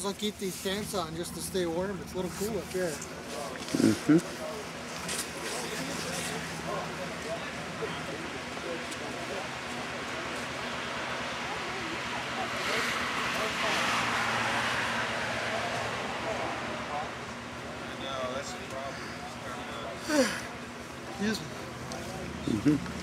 Sometimes I'll keep these pants on just to stay warm. It's a little cool up here. Mm-hmm. Excuse me. Mm-hmm.